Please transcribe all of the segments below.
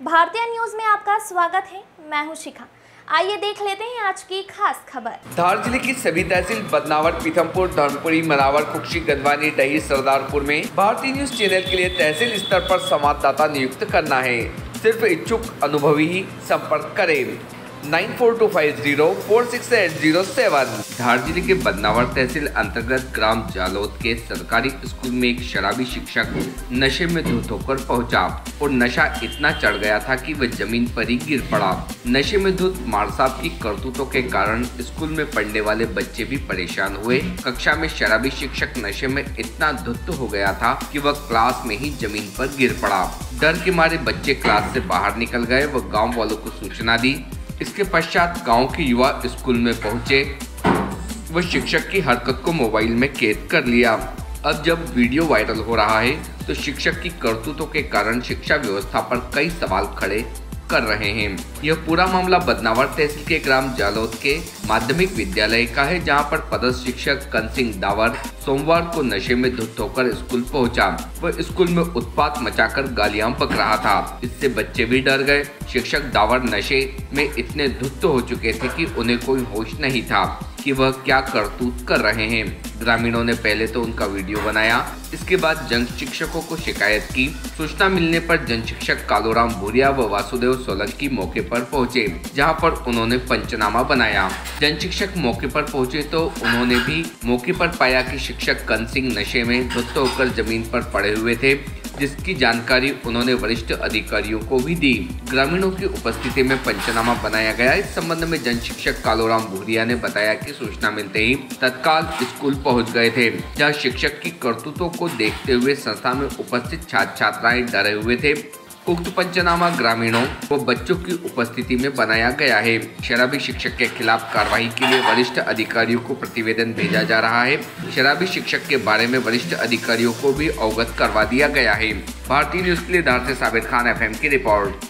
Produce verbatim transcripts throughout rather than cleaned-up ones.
भारतीय न्यूज में आपका स्वागत है। मैं हूं शिखा। आइए देख लेते हैं आज की खास खबर। धार जिले की सभी तहसील बदनावर, पीथमपुर, धर्मपुरी, मनावर, खुक्षी, गंदवानी, डही, सरदारपुर में भारतीय न्यूज चैनल के लिए तहसील स्तर पर संवाददाता नियुक्त करना है। सिर्फ इच्छुक अनुभवी ही संपर्क करें। Nine four two five zero four six eight zero seven. Dhar जिले के बदनावर तहसील अंतर्गत ग्राम जालोद के सरकारी स्कूल में एक शराबी शिक्षक नशे में धुत होकर पहुंचा और नशा इतना चढ़ गया था कि वह जमीन पर ही गिर पड़ा। नशे में धुत मार साहब की करतूतों के कारण स्कूल में पढ़ने वाले बच्चे भी परेशान हुए। कक्षा में शराबी शिक्षक नशे में इतना धुत हो गया था कि वह क्लास में ही जमीन पर गिर पड़ा। डर के मारे बच्चे क्लास से बाहर निकल गए व गाँव वालों को सूचना दी। इसके पश्चात गांव के युवा स्कूल में पहुंचे व शिक्षक की हरकत को मोबाइल में कैद कर लिया। अब जब वीडियो वायरल हो रहा है तो शिक्षक की करतूतों के कारण शिक्षा व्यवस्था पर कई सवाल खड़े कर रहे हैं। यह पूरा मामला बदनावर तहसील के ग्राम जालोद के माध्यमिक विद्यालय का है, जहां पर पदस्थ शिक्षक कनसिंह दावर सोमवार को नशे में धुत होकर स्कूल पहुंचा। वह स्कूल में उत्पात मचाकर गालियां बक रहा था। इससे बच्चे भी डर गए। शिक्षक दावर नशे में इतने धुत हो चुके थे कि उन्हें कोई होश नहीं था कि वह क्या करतूत कर रहे हैं। ग्रामीणों ने पहले तो उनका वीडियो बनाया, इसके बाद जन शिक्षकों को शिकायत की। सूचना मिलने पर जन शिक्षक कालूराम भूरिया व वासुदेव सोलंकी मौके पर पहुंचे, जहां पर उन्होंने पंचनामा बनाया। जन शिक्षक मौके पर पहुंचे तो उन्होंने भी मौके पर पाया कि शिक्षक कनसिंह नशे में धुत होकर जमीन पर पड़े हुए थे, जिसकी जानकारी उन्होंने वरिष्ठ अधिकारियों को भी दी। ग्रामीणों की उपस्थिति में पंचनामा बनाया गया। इस संबंध में जन शिक्षक कालूराम भूरिया ने बताया कि सूचना मिलते ही तत्काल स्कूल पहुंच गए थे, जहां शिक्षक की करतूतों को देखते हुए संस्था में उपस्थित छात्र छात्राएं डरे हुए थे। उक्त पंचनामा ग्रामीणों व बच्चों की उपस्थिति में बनाया गया है। शराबी शिक्षक के खिलाफ कार्रवाई के लिए वरिष्ठ अधिकारियों को प्रतिवेदन भेजा जा रहा है। शराबी शिक्षक के बारे में वरिष्ठ अधिकारियों को भी अवगत करवा दिया गया है। भारतीय न्यूज के लिए धार से साबिर खान एफएम की रिपोर्ट।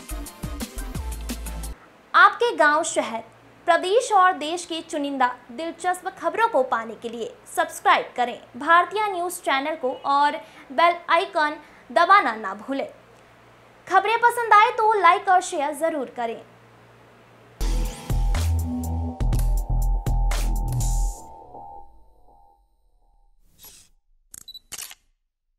आपके गांव, शहर, प्रदेश और देश की चुनिंदा दिलचस्प खबरों को पाने के लिए सब्सक्राइब करें भारतीय न्यूज चैनल को और बेल आइकन दबाना ना भूलें। खबरें पसंद आए तो लाइक और शेयर जरूर करें।